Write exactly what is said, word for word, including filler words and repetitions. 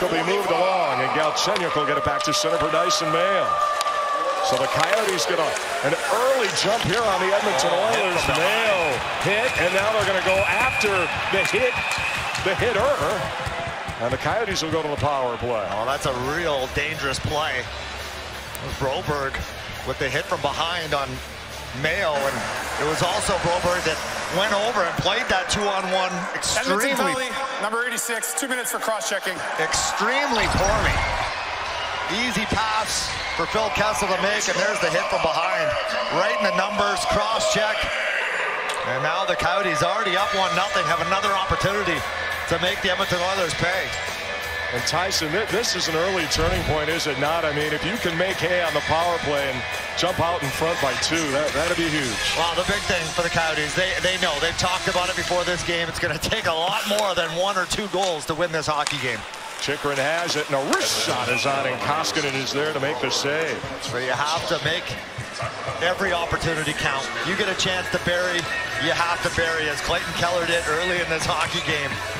puck will be moved along, and Galchenyuk will get it back to center for Dysin Mayo. So the Coyotes get a, an early jump here on the Edmonton Oilers. Mayo hit, and now they're going to go after the hit, the hitter. And the Coyotes will go to the power play. Oh, that's a real dangerous play. Broberg with the hit from behind on Mayo, and it was also Broberg that went over and played that two-on-one extremely. Penalty, number eighty-six, two minutes for cross-checking. Extremely poorly. Easy pass for Phil Kessel to make, and there's the hit from behind. Right in the numbers, cross-check. And now the Coyotes already up one nothing, have another opportunity to make the Edmonton Oilers pay. And Tyson, this is an early turning point, is it not? I mean, if you can make hay on the power play and jump out in front by two, that, that'd be huge. Well, the big thing for the Coyotes, they, they know, they've talked about it before this game. It's going to take a lot more than one or two goals to win this hockey game. Chychrun has it, and a wrist shot is on, and Koskinen is there to make the save. So you have to make every opportunity count. You get a chance to bury, you have to bury, as Clayton Keller did early in this hockey game.